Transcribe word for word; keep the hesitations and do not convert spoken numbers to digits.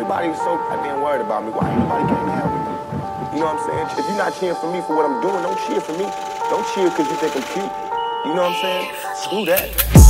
everybody's so goddamn worried about me. Why ain't nobody came to help me? You know what I'm saying? If you're not cheering for me for what I'm doing, don't cheer for me. Don't cheer because you think I'm cute. You know what I'm saying? Screw that.